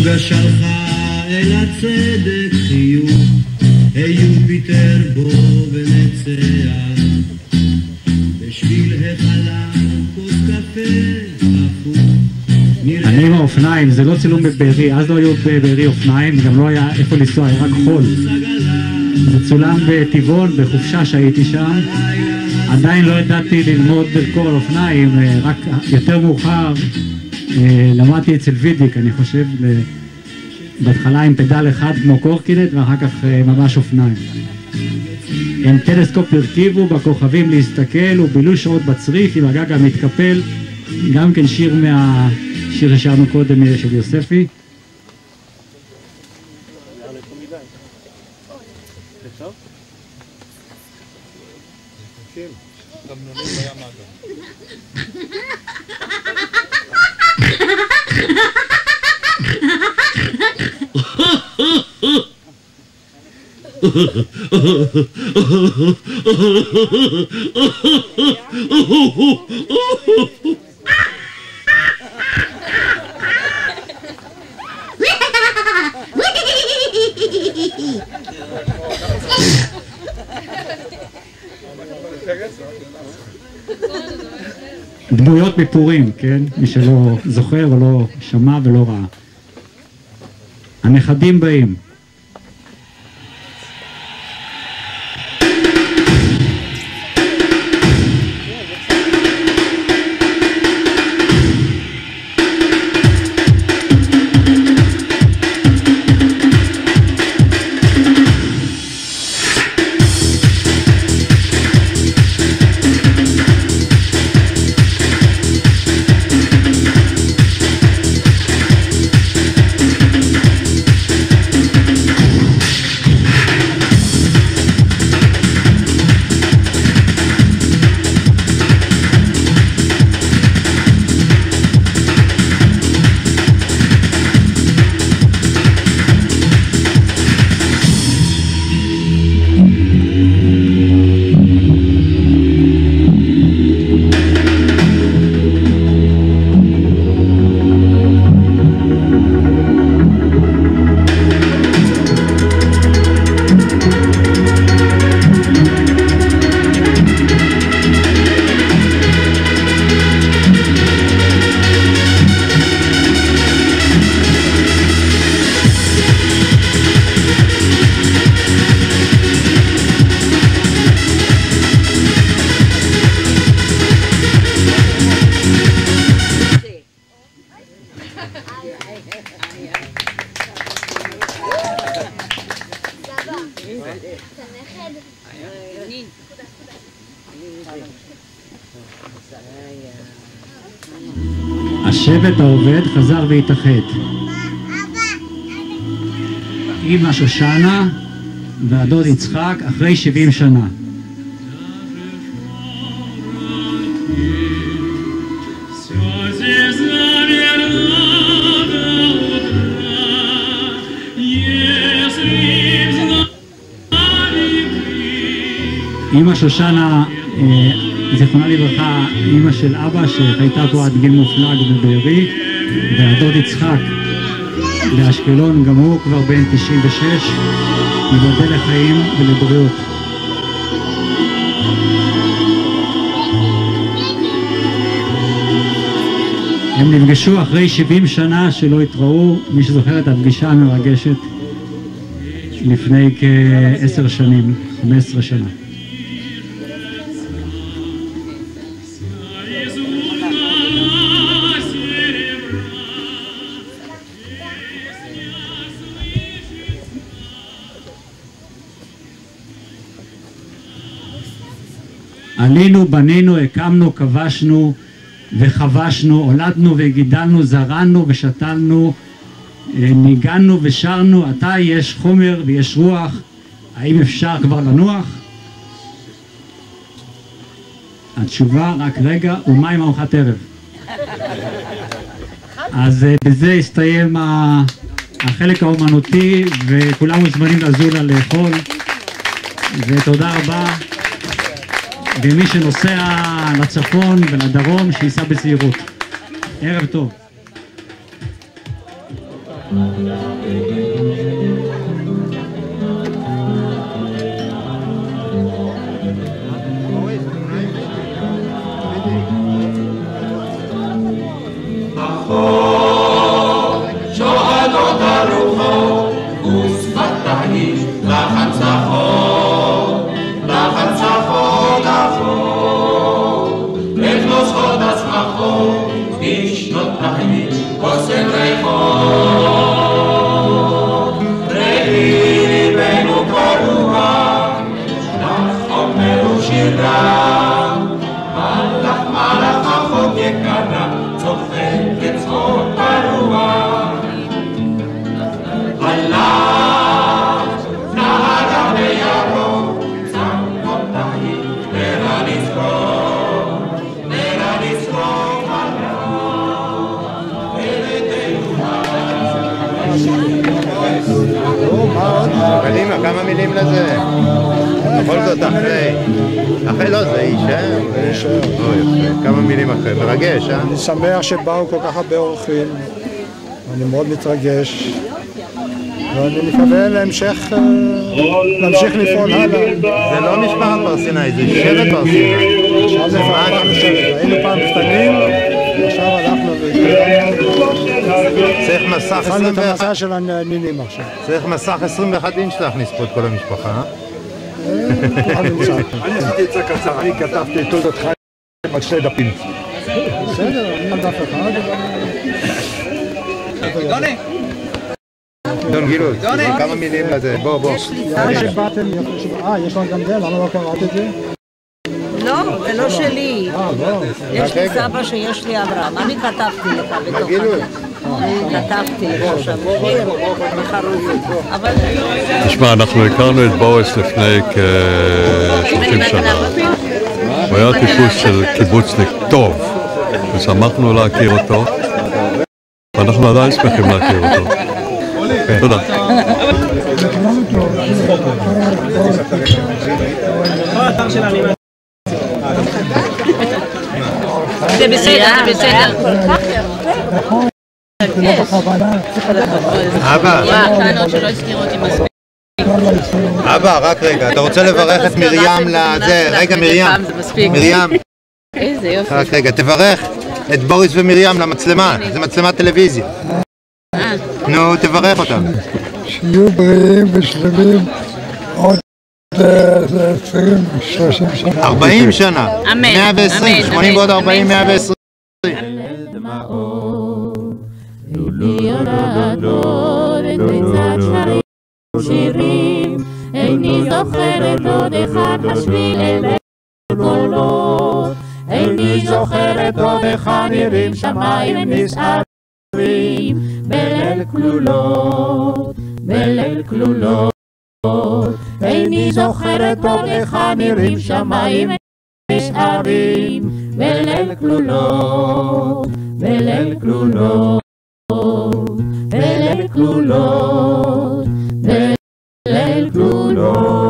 נוגה שלחה אל הצדק חיוך, יופיטר בו ונצח, בשביל החלל כוס קפה הפוך. אני עם האופניים, זה לא צילום בבארי, אז לא היו בבארי אופניים, גם לא היה איפה לנסוע, היה רק חול. זה צולם בטבעון, בחופשה שהייתי שם. עדיין לא ידעתי ללמוד לרכוב על אופניים, רק יותר מאוחר למדתי אצל וידיק, אני חושב, בהתחלה עם פדל אחד כמו קורקינט ואחר כך ממש אופניים. עם טלסקופ הרכיבו בכוכבים להסתכל ובילו שעות בצריף עם הגג המתקפל, גם כן שיר מהשיר ששרנו קודם של יוספי. דמויות מפורים, כן? מי שלא זוכר או לא שמע ולא ראה. הנכדים באים. השבט העובד חזר והתאחד. אמא שושנה והדוד יצחק אחרי 70 שנה. אמא שושנה, זיכרונה לברכה, אמא של אבא שחייתה פה עד גיל מופלג בבארי, והדוד יצחק באשקלון, גם הוא כבר בן 96, ייבדל לחיים ולבריאות. הם נפגשו אחרי 70 שנה שלא התראו, מי שזוכר את הפגישה המרגשת לפני כ10 שנים, 15 שנה. עלינו, בנינו, הקמנו, כבשנו וחבשנו, הולדנו וגידלנו, זרענו ושתלנו, ניגענו ושרנו. עתה יש חומר ויש רוח, האם אפשר כבר לנוח? התשובה, רק רגע, ומה עם ארוחת ערב? אז בזה הסתיים החלק האומנותי, וכולם מוזמנים לזולה לאכול, ותודה רבה. ומי שנוסע לצפון ולדרום, שייסע בזהירות. ערב טוב. שועלות הרוחות ושפת תהי לחן צחון, לחן צחון נכון את נוסחות השמחות בשנות תהי קוסם ריחות ראי ליבנו קרוע לחומר ושירה מלאך מלאך החוק יקרה צוחק לצחוק פרוע הלך נהרה בירוק צמות תהי נראה נזכור הלך קדימה, כמה מילים לזה? בכל זאת אחרי לא זה יישאר. כמה מילים אחרי, מרגש, אה? אני שמח שבאו כל כך הרבה אורחים, אני מאוד מתרגש ואני מקווה להמשיך לפעול הלאה. זה לא משפחת בר סיני, זה שבט בר סיני. עכשיו זה פעם שבט, היינו פעם קטנים, עכשיו הלכנו צריך מסך התחלנו את 21. המסע של הנינים עכשיו. צריך מסך 21 אינץ' להכניס פה את כל המשפחה, אה? אני עשיתי את זה קצר, אני כתבתי את תולדות חיים על 2 דפים. בסדר, אני על דף אחד. דון גילוי, כמה מילים לזה, בוא. שבאתם, יש לך גם זה, למה לא קראת את זה? לא, זה לא שלי. לא. יש לי סבא שיש לי אברהם, אני כתבתי לך בתוך אני כתבתי לך עכשיו, בחרותי. אבל... תשמע, אנחנו הכרנו את בוריס לפני כ-30 שנה. הוא היה טיפוס של קיבוצניק טוב, ושמחנו להכיר אותו, ואנחנו עדיין שמחים להכיר אותו. תודה. זה בסדר, זה בסדר. אבא, רק רגע, אתה רוצה לברך את מרים לזה? רגע, מרים. איזה יופי. רק רגע, תברך את בוריס ומרים למצלמה, זה מצלמת טלוויזיה. נו, תברך אותם. שיהיו בריאים ושלמים עוד 20-30 שנה. 40 שנה. אמן. 120, 80 ועוד 40, 120. שירים, איני זוכרת עוד אחד השביל אל קולות, איני זוכרת עוד אחד נראים שמיים נסערים, בליל כלולות, בליל כלולות, איני זוכרת עוד אחד נראים שמיים נסערים, בליל כלולות, בליל כלולות, בליל כלולות, בליל כלולות.